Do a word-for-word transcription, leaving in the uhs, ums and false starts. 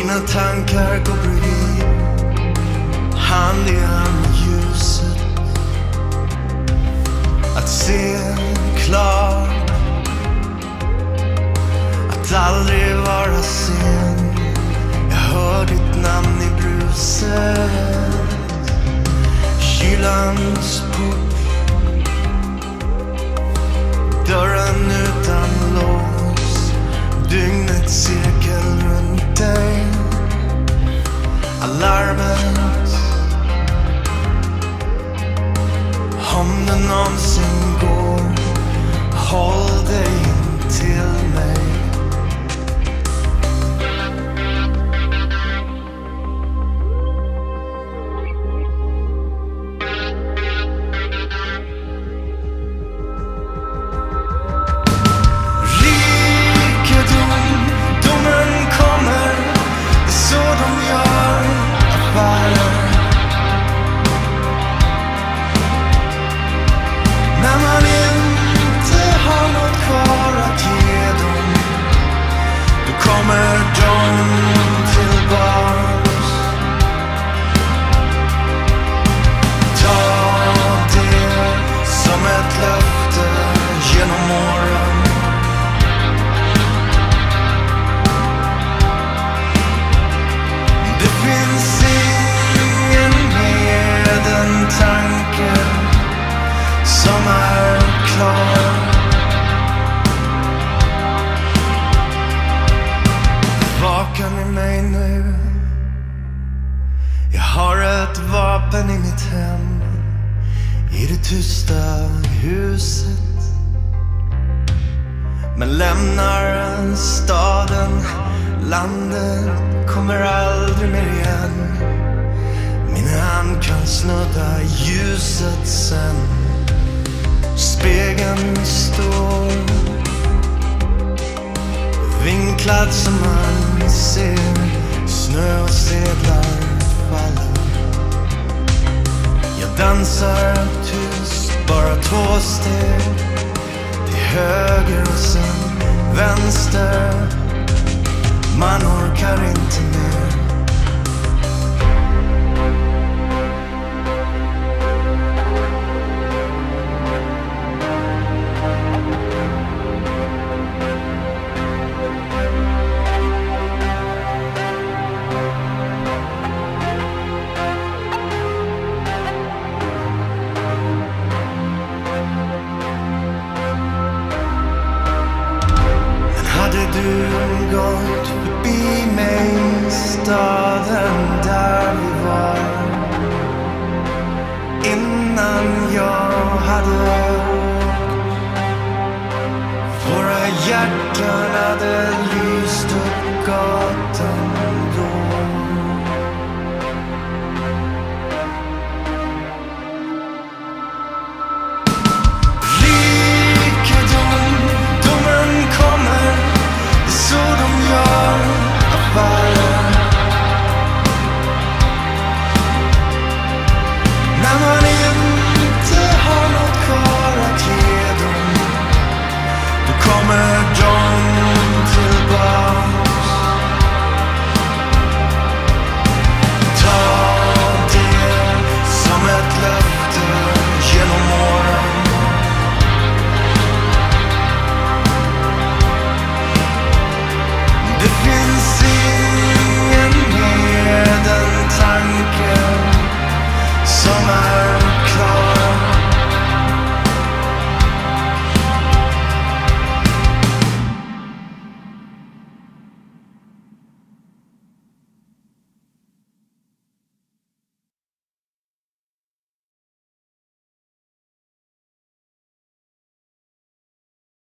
Mina tankar går bredvid, hand i hand med ljuset. Att se klart, att aldrig vara sen. Jag hör ditt namn i bruset. Kylans port, dörren utan lås. Dygnets cirkel runt dig. Alarmet, om du någonsin går, håll dig in till mig. Vakan i mig nu. Jag har ett vapen i mitt hem, i det tysta huset. Men lämnar staden, landet, kommer aldrig mer igen. Min hand kan snudda ljuset sen. Spegeln står vinklad som man ser. Snö och sedlar faller. Jag dansar tyst, bara två steg till höger och sen vänster. Man orkar inte mer. Hade du gått förbi mig, staden där vi var, innan jag hade åkt. Våra hjärtan hade lyst upp gatan.